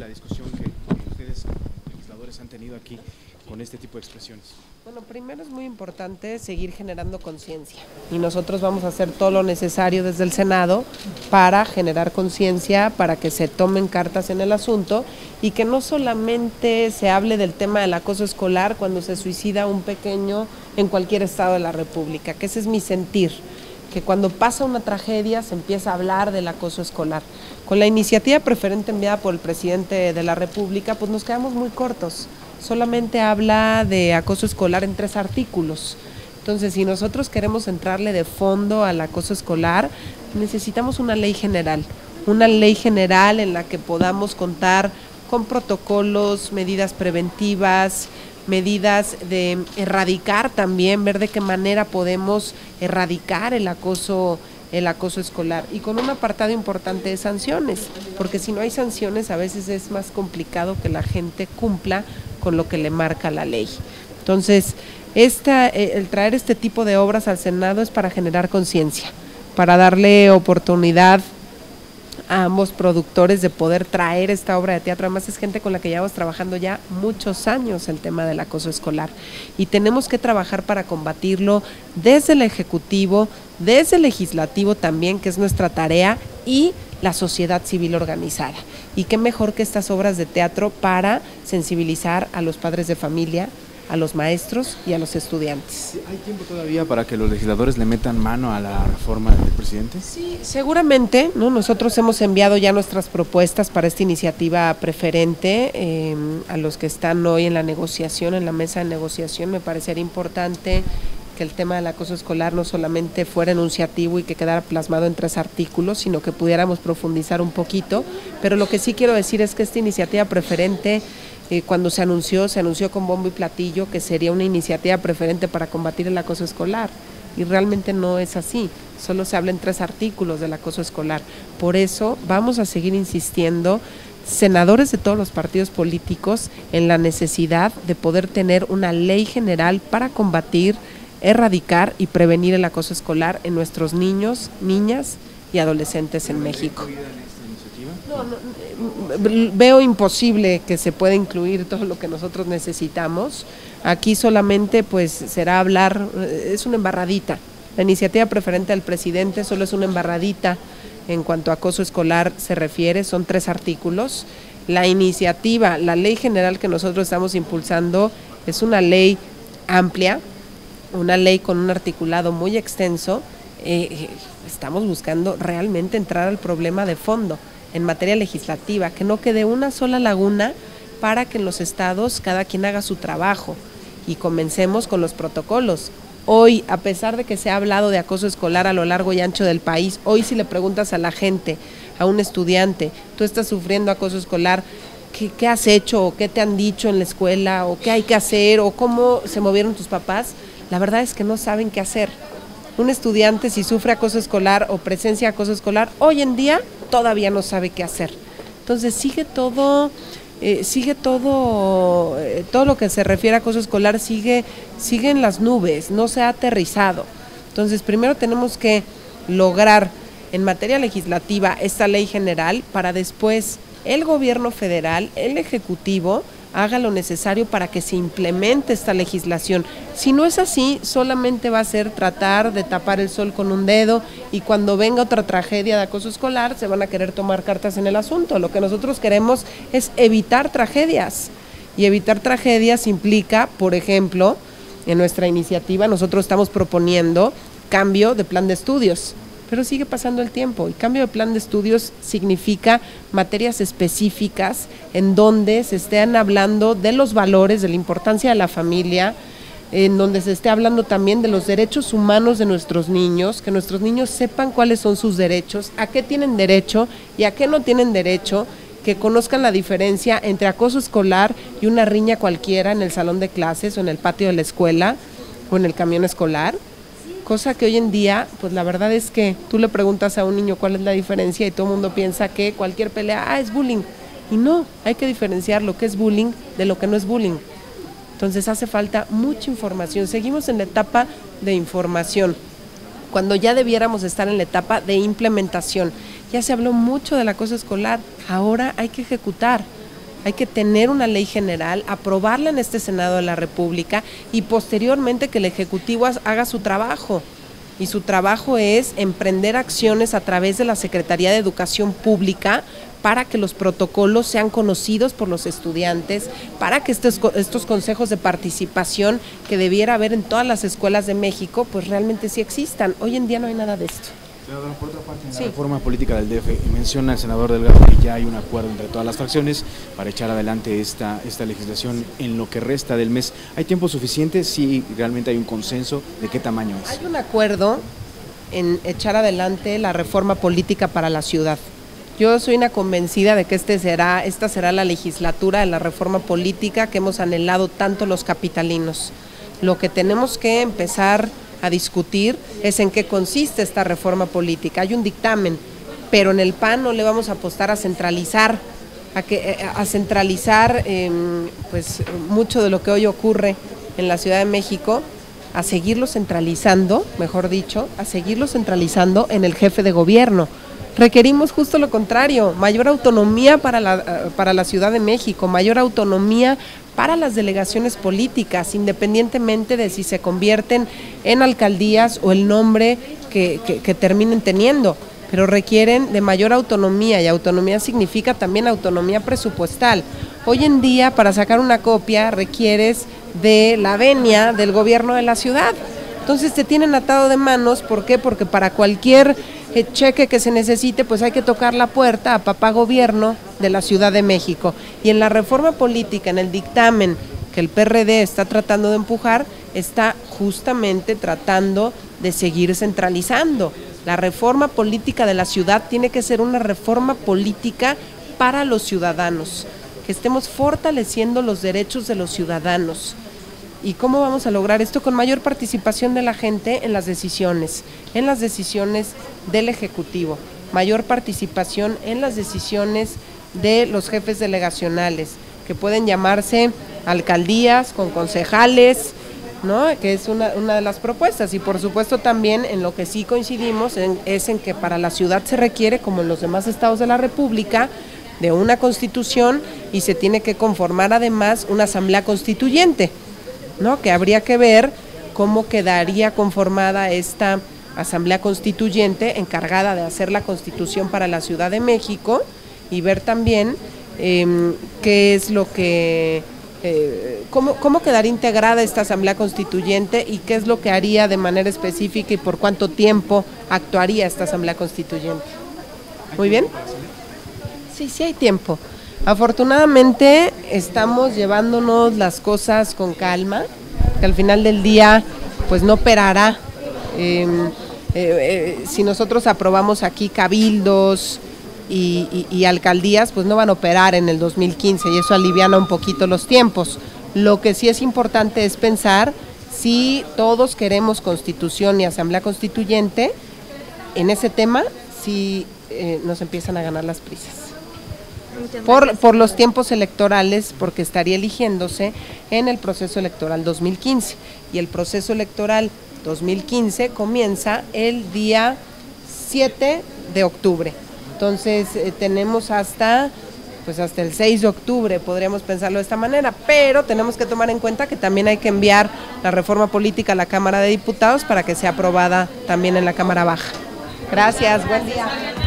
la discusión que ustedes, legisladores, han tenido aquí con este tipo de expresiones? Bueno, primero es muy importante seguir generando conciencia y nosotros vamos a hacer todo lo necesario desde el Senado para generar conciencia, para que se tomen cartas en el asunto y que no solamente se hable del tema del acoso escolar cuando se suicida un pequeño en cualquier estado de la República, que ese es mi sentir, que cuando pasa una tragedia se empieza a hablar del acoso escolar. Con la iniciativa preferente enviada por el presidente de la República, pues nos quedamos muy cortos. Solamente habla de acoso escolar en 3 artículos. Entonces, si nosotros queremos entrarle de fondo al acoso escolar, necesitamos una ley general en la que podamos contar con protocolos, medidas preventivas, medidas de erradicar también, ver de qué manera podemos erradicar el acoso escolar y con un apartado importante de sanciones, porque si no hay sanciones a veces es más complicado que la gente cumpla con lo que le marca la ley. Entonces, el traer este tipo de obras al Senado es para generar conciencia, para darle oportunidad a ambos productores de poder traer esta obra de teatro. Además es gente con la que llevamos trabajando ya muchos años el tema del acoso escolar y tenemos que trabajar para combatirlo desde el Ejecutivo, desde el Legislativo también, que es nuestra tarea, y la sociedad civil organizada. Y qué mejor que estas obras de teatro para sensibilizar a los padres de familia, a los maestros y a los estudiantes. ¿Hay tiempo todavía para que los legisladores le metan mano a la reforma del presidente? Sí, seguramente, ¿no? Nosotros hemos enviado ya nuestras propuestas para esta iniciativa preferente a los que están hoy en la negociación, en la mesa de negociación. Me parecería importante que el tema del acoso escolar no solamente fuera enunciativo y que quedara plasmado en 3 artículos, sino que pudiéramos profundizar un poquito, pero lo que sí quiero decir es que esta iniciativa preferente, cuando se anunció con bombo y platillo que sería una iniciativa preferente para combatir el acoso escolar, y realmente no es así, solo se habla en 3 artículos del acoso escolar. Por eso vamos a seguir insistiendo, senadores de todos los partidos políticos, en la necesidad de poder tener una ley general para combatir, erradicar y prevenir el acoso escolar en nuestros niños, niñas y adolescentes en México. Veo imposible que se pueda incluir todo lo que nosotros necesitamos. Aquí solamente pues será hablar, es una embarradita. La iniciativa preferente del presidente solo es una embarradita en cuanto a acoso escolar se refiere, son 3 artículos. La iniciativa, la ley general que nosotros estamos impulsando es una ley amplia, una ley con un articulado muy extenso. Estamos buscando realmente entrar al problema de fondo en materia legislativa, que no quede una sola laguna para que en los estados cada quien haga su trabajo y comencemos con los protocolos. Hoy, a pesar de que se ha hablado de acoso escolar a lo largo y ancho del país, hoy si le preguntas a la gente, a un estudiante, tú estás sufriendo acoso escolar, ¿qué has hecho o qué te han dicho en la escuela o qué hay que hacer o cómo se movieron tus papás? La verdad es que no saben qué hacer. Un estudiante, si sufre acoso escolar o presencia acoso escolar, hoy en día todavía no sabe qué hacer. Entonces sigue todo lo que se refiere a acoso escolar sigue en las nubes, no se ha aterrizado. Entonces primero tenemos que lograr en materia legislativa esta ley general para después el gobierno federal, el Ejecutivo, haga lo necesario para que se implemente esta legislación. Si no es así, solamente va a ser tratar de tapar el sol con un dedo y cuando venga otra tragedia de acoso escolar se van a querer tomar cartas en el asunto. Lo que nosotros queremos es evitar tragedias y evitar tragedias implica, por ejemplo, en nuestra iniciativa nosotros estamos proponiendo cambio de plan de estudios. Pero sigue pasando el tiempo y cambio de plan de estudios significa materias específicas en donde se estén hablando de los valores, de la importancia de la familia, en donde se esté hablando también de los derechos humanos de nuestros niños, que nuestros niños sepan cuáles son sus derechos, a qué tienen derecho y a qué no tienen derecho, que conozcan la diferencia entre acoso escolar y una riña cualquiera en el salón de clases o en el patio de la escuela o en el camión escolar. Cosa que hoy en día, pues la verdad es que tú le preguntas a un niño cuál es la diferencia y todo el mundo piensa que cualquier pelea, es bullying. Y no, hay que diferenciar lo que es bullying de lo que no es bullying. Entonces hace falta mucha información. Seguimos en la etapa de información, cuando ya debiéramos estar en la etapa de implementación. Ya se habló mucho del acoso escolar, ahora hay que ejecutar. Hay que tener una ley general, aprobarla en este Senado de la República y posteriormente que el Ejecutivo haga su trabajo. Y su trabajo es emprender acciones a través de la Secretaría de Educación Pública para que los protocolos sean conocidos por los estudiantes, para que estos consejos de participación que debiera haber en todas las escuelas de México, pues realmente sí existan. Hoy en día no hay nada de esto. Senadora, por otra parte, en la reforma política del DF, menciona el senador Delgado que ya hay un acuerdo entre todas las fracciones para echar adelante esta legislación en lo que resta del mes. ¿Hay tiempo suficiente? Si realmente hay un consenso, ¿de qué tamaño es? Hay un acuerdo en echar adelante la reforma política para la ciudad. Yo soy una convencida de que esta será la legislatura de la reforma política que hemos anhelado tanto los capitalinos. Lo que tenemos que empezar a discutir es en qué consiste esta reforma política. Hay un dictamen, pero en el PAN no le vamos a apostar a centralizar, pues mucho de lo que hoy ocurre en la Ciudad de México, a seguirlo centralizando, mejor dicho, a seguirlo centralizando en el jefe de gobierno. Requerimos justo lo contrario, mayor autonomía para la Ciudad de México, mayor autonomía para las delegaciones políticas, independientemente de si se convierten en alcaldías o el nombre que terminen teniendo, pero requieren de mayor autonomía, y autonomía significa también autonomía presupuestal. Hoy en día, para sacar una copia, requieres de la venia del gobierno de la ciudad. Entonces te tienen atado de manos. ¿Por qué? Porque para cualquier cheque que se necesite, pues hay que tocar la puerta a papá gobierno de la Ciudad de México. Y en la reforma política, en el dictamen que el PRD está tratando de empujar, está justamente tratando de seguir centralizando. La reforma política de la ciudad tiene que ser una reforma política para los ciudadanos, que estemos fortaleciendo los derechos de los ciudadanos. ¿Y cómo vamos a lograr esto? Con mayor participación de la gente en las decisiones del Ejecutivo, mayor participación en las decisiones de los jefes delegacionales, que pueden llamarse alcaldías con concejales, ¿no? Que es una de las propuestas. Y por supuesto también en lo que sí coincidimos es en que para la ciudad se requiere, como en los demás estados de la República, de una constitución, y se tiene que conformar además una asamblea constituyente, ¿no? Que habría que ver cómo quedaría conformada esta asamblea constituyente encargada de hacer la constitución para la Ciudad de México, y ver también qué es lo que cómo quedaría integrada esta asamblea constituyente y qué es lo que haría de manera específica y por cuánto tiempo actuaría esta asamblea constituyente. Muy bien. Sí hay tiempo. Afortunadamente estamos llevándonos las cosas con calma, que al final del día pues no operará. Si nosotros aprobamos aquí cabildos y alcaldías, pues no van a operar en el 2015, y eso aliviana un poquito los tiempos. Lo que sí es importante es pensar si todos queremos constitución y asamblea constituyente. En ese tema sí nos empiezan a ganar las prisas. Por los tiempos electorales, porque estaría eligiéndose en el proceso electoral 2015, y el proceso electoral 2015 comienza el día 7 de octubre. Entonces tenemos hasta el 6 de octubre, podríamos pensarlo de esta manera, pero tenemos que tomar en cuenta que también hay que enviar la reforma política a la Cámara de Diputados para que sea aprobada también en la Cámara Baja. Gracias, buen día.